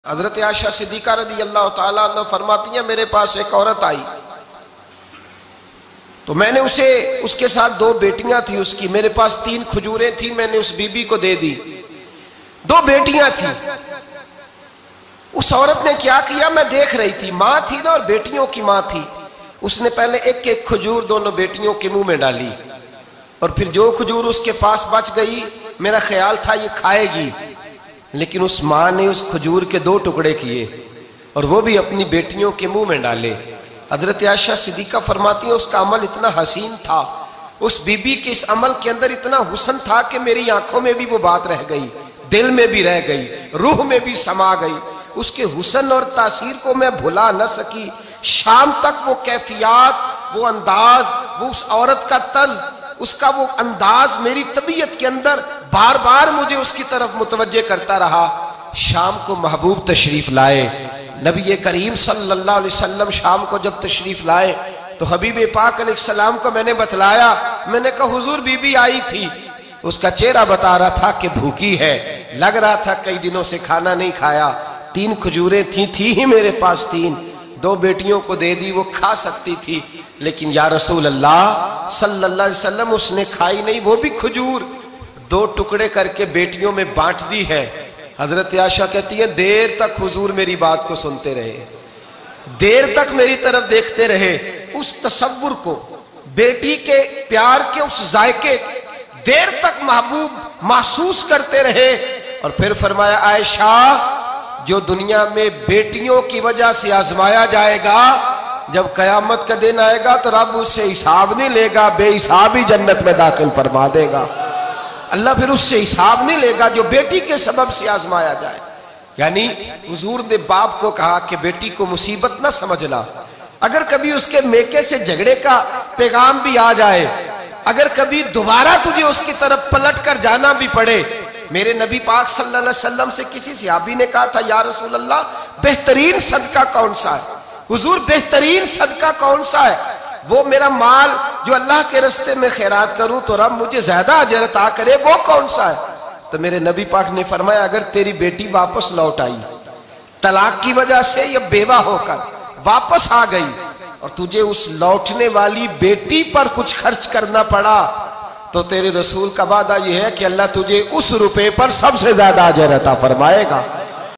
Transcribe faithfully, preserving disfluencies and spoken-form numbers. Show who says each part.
Speaker 1: हजरत Ayesha Siddiqa रज़ी अल्लाह तआला अन्हा फरमाती हैं, मेरे पास एक औरत आई तो मैंने उसे, उसके साथ दो बेटियां थी उसकी, मेरे पास तीन खजूरें थी, मैंने उस बीबी को दे दी। दो बेटियां थी। उस औरत ने क्या किया, मैं देख रही थी, माँ थी ना और बेटियों की माँ थी। उसने पहले एक एक खजूर दोनों बेटियों के मुंह में डाली और फिर जो खजूर उसके पास बच गई, मेरा ख्याल था ये खाएगी, लेकिन उस माँ ने उस खजूर के दो टुकड़े किए और वो भी अपनी बेटियों के मुंह में डाले। हजरत आयशा सिद्दीका फरमाती है, उसका अमल इतना हसीन था, उस बीबी के इस अमल के अंदर इतना हुस्न था कि मेरी आंखों में भी वो बात रह गई, दिल में भी रह गई, रूह में भी समा गई। उसके हुस्न और तासीर को मैं भुला न सकी। शाम तक वो कैफियत, वो अंदाज, वो उस औरत का तर्ज, उसका वो अंदाज मेरी तबीयत के अंदर बार बार मुझे उसकी तरफ मुतवज्जे करता रहा। शाम को महबूब तशरीफ लाए, नबी करीम सल्लल्लाहु अलैहि वसल्लम शाम को जब तशरीफ लाए तो हबीब पाक अलैहिस्सलाम को मैंने बतलाया। मैंने कहा हुजूर बीबी आई थी, उसका चेहरा बता रहा था कि भूखी है, लग रहा था कई दिनों से खाना नहीं खाया। तीन खजूरें थी थी ही मेरे पास तीन, दो बेटियों को दे दी, वो खा सकती थी, लेकिन या रसूल अल्लाह सल्लल्लाहु अलैहि वसल्लम उसने खाई नहीं, वो भी खजूर दो टुकड़े करके बेटियों में बांट दी है। हजरत आयशा कहती है, देर तक हुजूर मेरी बात को सुनते रहे, देर तक मेरी तरफ देखते रहे, उस तसव्वुर को, बेटी के प्यार के उस जायके देर तक महबूब महसूस करते रहे। और फिर फरमाया, आयशा जो दुनिया में बेटियों की वजह से आजमाया जाएगा, जब कयामत का दिन आएगा तो रब उससे हिसाब नहीं लेगा, बेहिसाब ही जन्नत में दाखिल फरमा देगा। अल्लाह फिर उससे हिसाब नहीं लेगा जो बेटी के सबब से आजमाया जाए। यानी हुजूर ने बाप को कहा कि बेटी को मुसीबत ना समझना, अगर कभी उसके मेके से झगड़े का पैगाम भी आ जाए, अगर कभी दोबारा तुझे उसकी तरफ पलट कर जाना भी पड़े। मेरे नबी पाक सल्लल्लाहु अलैहि वसल्लम से किसी सहाबी ने कहा था, या रसूल अल्लाह बेहतरीन सदका कौन सा है? हुजूर बेहतरीन सदका कौन सा है? वो मेरा माल जो अल्लाह के रास्ते में खैरात करूं तो रब मुझे ज्यादा अजर अता करे, वो कौन सा है? तो मेरे नबी पाक ने फरमाया, अगर तेरी बेटी वापस लौट आई, तलाक की वजह से या बेवा होकर वापस आ गई और तुझे उस लौटने वाली बेटी पर कुछ खर्च करना पड़ा, तो तेरे रसूल का वादा यह है कि अल्लाह तुझे उस रुपए पर सबसे ज्यादा अजर अता फरमाएगा।